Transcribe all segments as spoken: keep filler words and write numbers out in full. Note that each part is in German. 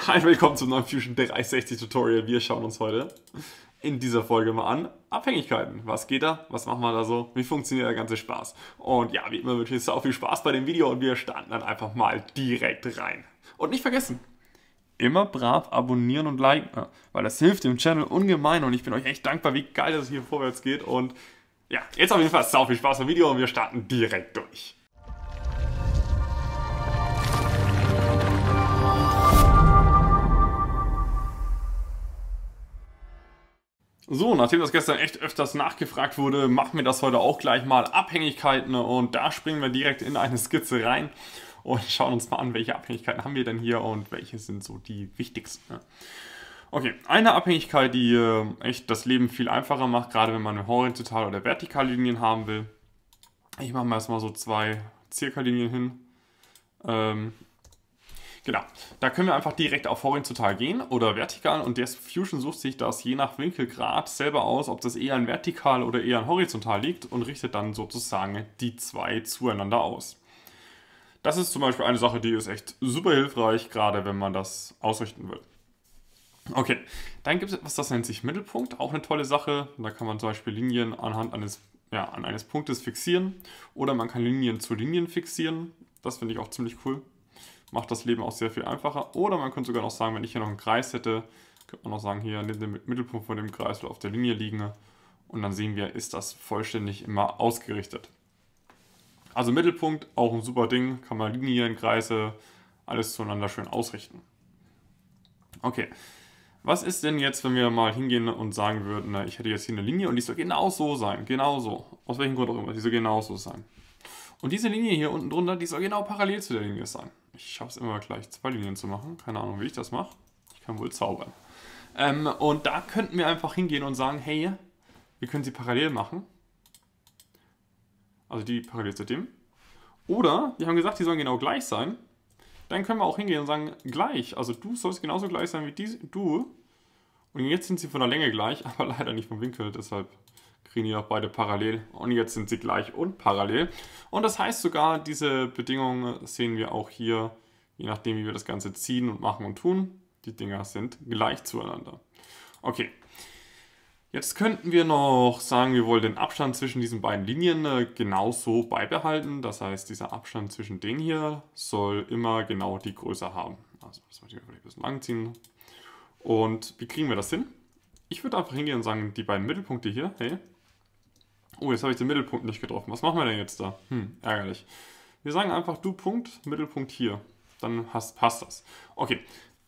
Hi, willkommen zum neuen Fusion dreihundertsechzig Tutorial. Wir schauen uns heute in dieser Folge mal an Abhängigkeiten. Was geht da? Was machen wir da so? Wie funktioniert der ganze Spaß? Und ja, wie immer wünsche ich euch auch viel Spaß bei dem Video und wir starten dann einfach mal direkt rein. Und nicht vergessen, immer brav abonnieren und liken, weil das hilft dem Channel ungemein und ich bin euch echt dankbar, wie geil das hier vorwärts geht. Und ja, jetzt auf jeden Fall sau viel Spaß beim Video und wir starten direkt durch. So, nachdem das gestern echt öfters nachgefragt wurde, machen wir das heute auch gleich mal. Abhängigkeiten, und da springen wir direkt in eine Skizze rein und schauen uns mal an, welche Abhängigkeiten haben wir denn hier und welche sind so die wichtigsten. Okay, eine Abhängigkeit, die äh, echt das Leben viel einfacher macht, gerade wenn man eine horizontale oder vertikale Linien haben will. Ich mache mal erstmal so zwei Zirkellinien hin. Ähm, Genau, da können wir einfach direkt auf horizontal gehen oder vertikal und der Fusion sucht sich das je nach Winkelgrad selber aus, ob das eher an vertikal oder eher an horizontal liegt und richtet dann sozusagen die zwei zueinander aus. Das ist zum Beispiel eine Sache, die ist echt super hilfreich, gerade wenn man das ausrichten will. Okay, dann gibt es etwas, das nennt sich Mittelpunkt, auch eine tolle Sache. Da kann man zum Beispiel Linien anhand eines, ja, an eines Punktes fixieren oder man kann Linien zu Linien fixieren. Das finde ich auch ziemlich cool. Macht das Leben auch sehr viel einfacher. Oder man könnte sogar noch sagen, wenn ich hier noch einen Kreis hätte, könnte man noch sagen, hier neben dem Mittelpunkt von dem Kreis soll auf der Linie liegen. Und dann sehen wir, ist das vollständig immer ausgerichtet. Also Mittelpunkt, auch ein super Ding, kann man Linien, Kreise, alles zueinander schön ausrichten. Okay, was ist denn jetzt, wenn wir mal hingehen und sagen würden, ich hätte jetzt hier eine Linie und die soll genau so sein, genau so. Aus welchem Grund auch immer, die soll genau so sein. Und diese Linie hier unten drunter, die soll genau parallel zu der Linie sein. Ich schaffe es immer gleich, zwei Linien zu machen. Keine Ahnung, wie ich das mache. Ich kann wohl zaubern. Ähm, und da könnten wir einfach hingehen und sagen, hey, wir können sie parallel machen. Also die parallel zu dem. Oder, wir haben gesagt, die sollen genau gleich sein. Dann können wir auch hingehen und sagen, gleich. Also du sollst genauso gleich sein wie die, du. Und jetzt sind sie von der Länge gleich, aber leider nicht vom Winkel. Deshalb kriegen die auch beide parallel. Und jetzt sind sie gleich und parallel. Und das heißt sogar, diese Bedingungen sehen wir auch hier, je nachdem wie wir das Ganze ziehen und machen und tun. Die Dinger sind gleich zueinander. Okay, jetzt könnten wir noch sagen, wir wollen den Abstand zwischen diesen beiden Linien genauso beibehalten. Das heißt, dieser Abstand zwischen denen hier soll immer genau die Größe haben. Also das möchte ich vielleicht ein bisschen lang ziehen. Und wie kriegen wir das hin? Ich würde einfach hingehen und sagen, die beiden Mittelpunkte hier, hey, oh, jetzt habe ich den Mittelpunkt nicht getroffen. Was machen wir denn jetzt da? Hm, ärgerlich. Wir sagen einfach, du Punkt, Mittelpunkt hier. Dann hast, passt das. Okay,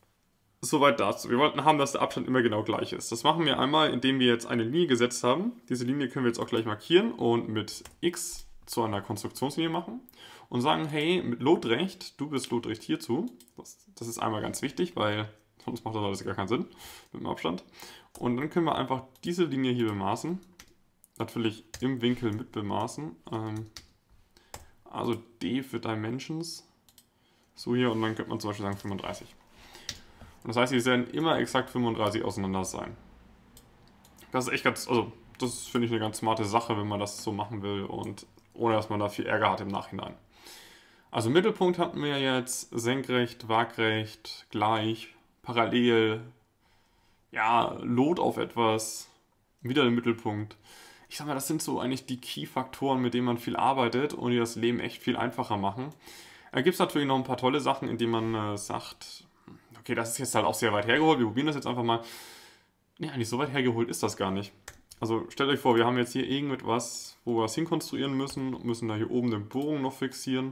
soweit dazu. Wir wollten haben, dass der Abstand immer genau gleich ist. Das machen wir einmal, indem wir jetzt eine Linie gesetzt haben. Diese Linie können wir jetzt auch gleich markieren und mit X zu einer Konstruktionslinie machen. Und sagen, hey, mit Lotrecht, du bist Lotrecht hierzu. Das, das ist einmal ganz wichtig, weil sonst macht das alles gar keinen Sinn mit dem Abstand. Und dann können wir einfach diese Linie hier bemaßen. Natürlich im Winkel mit bemaßen. Ähm, also D für Dimensions. So hier, und dann könnte man zum Beispiel sagen fünfunddreißig. Und das heißt, die werden immer exakt fünfunddreißig auseinander sein. Das ist echt ganz, also das finde ich eine ganz smarte Sache, wenn man das so machen will und ohne dass man da viel Ärger hat im Nachhinein. Also Mittelpunkt hatten wir jetzt senkrecht, waagrecht, gleich, parallel, ja, Lot auf etwas, wieder den Mittelpunkt. Ich sag mal, das sind so eigentlich die Key-Faktoren, mit denen man viel arbeitet und die das Leben echt viel einfacher machen. Da gibt es natürlich noch ein paar tolle Sachen, indem man äh, sagt, okay, das ist jetzt halt auch sehr weit hergeholt, wir probieren das jetzt einfach mal. Nee, eigentlich so weit hergeholt ist das gar nicht. Also stellt euch vor, wir haben jetzt hier irgendetwas, wo wir was hinkonstruieren müssen, müssen da hier oben den Bohrung noch fixieren.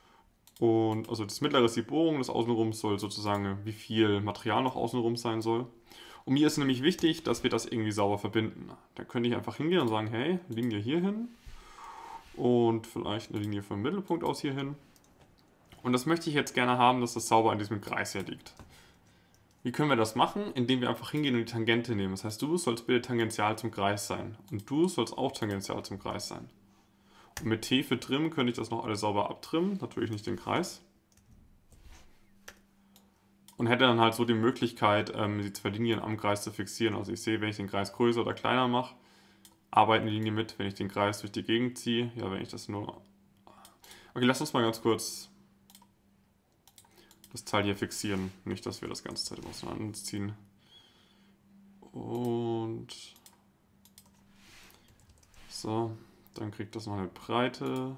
Und also das mittlere ist die Bohrung, das Außenrum soll sozusagen, wie viel Material noch außenrum sein soll. Und mir ist nämlich wichtig, dass wir das irgendwie sauber verbinden. Da könnte ich einfach hingehen und sagen, hey, Linie hier hin und vielleicht eine Linie vom Mittelpunkt aus hier hin. Und das möchte ich jetzt gerne haben, dass das sauber an diesem Kreis hier liegt. Wie können wir das machen? Indem wir einfach hingehen und die Tangente nehmen. Das heißt, du sollst bitte tangential zum Kreis sein. Und du sollst auch tangential zum Kreis sein. Und mit T für Trim könnte ich das noch alles sauber abtrimmen. Natürlich nicht den Kreis. Und hätte dann halt so die Möglichkeit, ähm, die zwei Linien am Kreis zu fixieren. Also ich sehe, wenn ich den Kreis größer oder kleiner mache, arbeitet eine Linie mit, wenn ich den Kreis durch die Gegend ziehe. Ja, wenn ich das nur... Okay, lass uns mal ganz kurz das Teil hier fixieren. Nicht, dass wir das ganze Zeit auseinanderziehen. Und so, dann kriegt das noch eine Breite.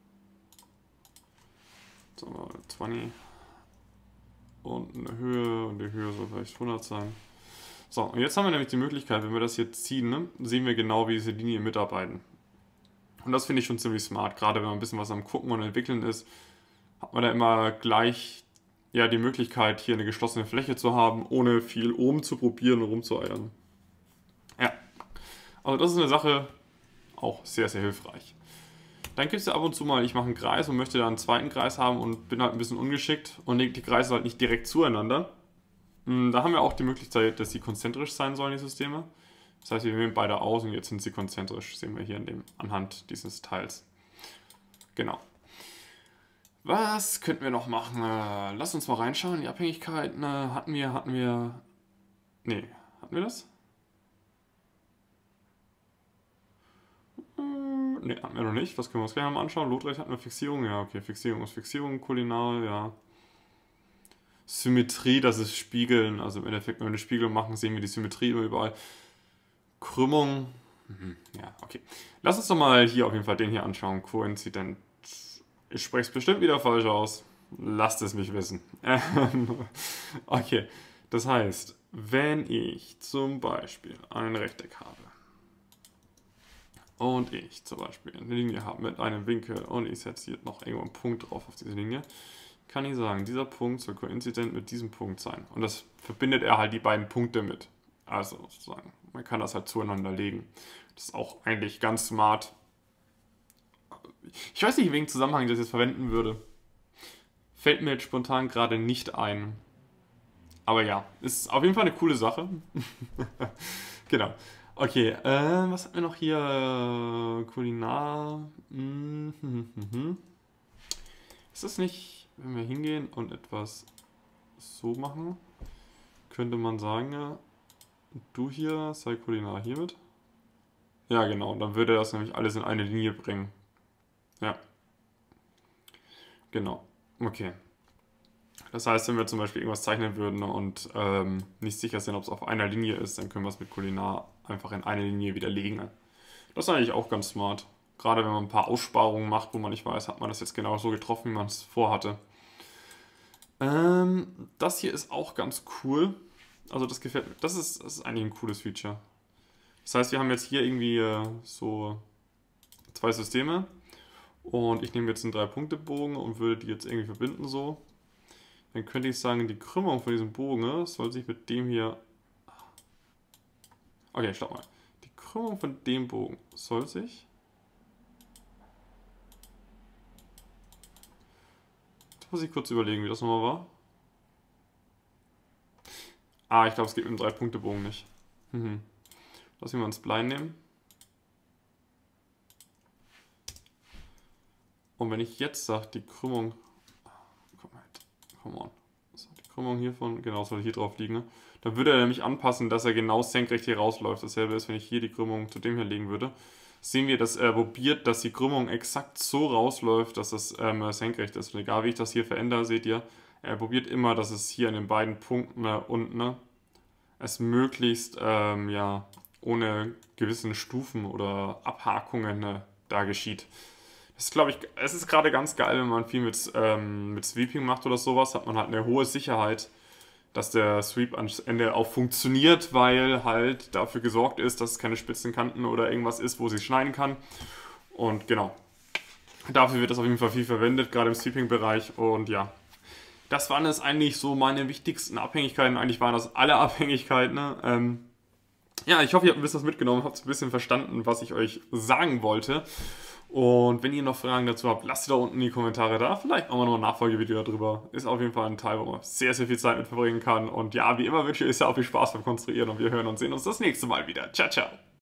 Sagen wir mal zwanzig. Und eine Höhe, und die Höhe soll vielleicht hundert sein. So, und jetzt haben wir nämlich die Möglichkeit, wenn wir das hier ziehen, ne, sehen wir genau, wie diese Linien mitarbeiten. Und das finde ich schon ziemlich smart, gerade wenn man ein bisschen was am Gucken und Entwickeln ist, hat man da immer gleich ja, die Möglichkeit, hier eine geschlossene Fläche zu haben, ohne viel oben zu probieren und rumzueiern. Ja, also das ist eine Sache, auch sehr, sehr hilfreich. Dann gibt es ja ab und zu mal, ich mache einen Kreis und möchte da einen zweiten Kreis haben und bin halt ein bisschen ungeschickt und lege die Kreise halt nicht direkt zueinander. Da haben wir auch die Möglichkeit, dass sie konzentrisch sein sollen, die Systeme. Das heißt, wir wählen beide aus und jetzt sind sie konzentrisch, sehen wir hier in dem, anhand dieses Teils. Genau. Was könnten wir noch machen? Äh, lass uns mal reinschauen. Die Abhängigkeiten äh, hatten wir, hatten wir... Nee, hatten wir das? Äh, nee, hatten wir noch nicht. Das können wir uns gleich mal anschauen. Lotrecht hatten wir Fixierung. Ja, okay, Fixierung ist Fixierung. Kulinar, ja. Symmetrie, das ist Spiegeln. Also im Endeffekt, wenn wir eine Spiegelung machen, sehen wir die Symmetrie immer überall. Krümmung. Mhm, ja, okay. Lass uns doch mal hier auf jeden Fall den hier anschauen. Koinzident. Ich spreche es bestimmt wieder falsch aus. Lasst es mich wissen. Okay, das heißt, wenn ich zum Beispiel ein Rechteck habe und ich zum Beispiel eine Linie habe mit einem Winkel und ich setze hier noch irgendwo einen Punkt drauf auf diese Linie, kann ich sagen, dieser Punkt soll koinzident mit diesem Punkt sein. Und das verbindet er halt die beiden Punkte mit. Also sozusagen, man kann das halt zueinander legen. Das ist auch eigentlich ganz smart. Ich weiß nicht, welchen Zusammenhang ich das jetzt verwenden würde. Fällt mir jetzt spontan gerade nicht ein. Aber ja, ist auf jeden Fall eine coole Sache. Genau. Okay, äh, was hatten wir noch hier? Kulinar. Mhm. Ist das nicht, wenn wir hingehen und etwas so machen, könnte man sagen, du hier, sei Kulinar hiermit? Ja, genau. Dann würde das nämlich alles in eine Linie bringen. Ja. Genau. Okay. Das heißt, wenn wir zum Beispiel irgendwas zeichnen würden und ähm, nicht sicher sind, ob es auf einer Linie ist, dann können wir es mit Kulinar einfach in eine Linie widerlegen. Das ist eigentlich auch ganz smart. Gerade wenn man ein paar Aussparungen macht, wo man nicht weiß, hat man das jetzt genau so getroffen, wie man es vorhatte. Ähm, das hier ist auch ganz cool. Also das gefällt mir. Das ist, das ist eigentlich ein cooles Feature. Das heißt, wir haben jetzt hier irgendwie äh, so zwei Systeme. Und ich nehme jetzt einen drei-Punkte-Bogen und würde die jetzt irgendwie verbinden so. Dann könnte ich sagen, die Krümmung von diesem Bogen soll sich mit dem hier... Okay, stopp mal. Die Krümmung von dem Bogen soll sich... Da muss ich kurz überlegen, wie das nochmal war. Ah, ich glaube, es geht mit dem drei-Punkte-Bogen nicht. Mhm. Lass mich mal ein Spline nehmen. Und wenn ich jetzt sage, die Krümmung, komm mal, come on, so, die Krümmung hiervon, genau, soll hier drauf liegen, ne? Dann würde er nämlich anpassen, dass er genau senkrecht hier rausläuft. Dasselbe ist, wenn ich hier die Krümmung zu dem hier legen würde. Sehen wir, dass er probiert, dass die Krümmung exakt so rausläuft, dass es ähm, senkrecht ist. Und egal wie ich das hier verändere, seht ihr, er probiert immer, dass es hier an den beiden Punkten äh, unten, ne, es möglichst, ähm, ja, ohne gewissen Stufen oder Abhakungen äh, da geschieht. Das ist, glaube ich, es ist gerade ganz geil, wenn man viel mit, ähm, mit Sweeping macht oder sowas, hat man halt eine hohe Sicherheit, dass der Sweep am Ende auch funktioniert, weil halt dafür gesorgt ist, dass es keine spitzen Kanten oder irgendwas ist, wo sie schneiden kann. Und genau, dafür wird das auf jeden Fall viel verwendet, gerade im Sweeping-Bereich. Und ja, das waren es eigentlich so meine wichtigsten Abhängigkeiten. Eigentlich waren das alle Abhängigkeiten. Ne? Ähm, ja, ich hoffe, ihr habt ein bisschen was mitgenommen, habt ein bisschen verstanden, was ich euch sagen wollte. Und wenn ihr noch Fragen dazu habt, lasst sie da unten in die Kommentare da. Vielleicht machen wir noch ein Nachfolgevideo darüber. Ist auf jeden Fall ein Teil, wo man sehr, sehr viel Zeit mit verbringen kann. Und ja, wie immer wünsche ich euch sehr viel Spaß beim Konstruieren und wir hören und sehen uns das nächste Mal wieder. Ciao, ciao.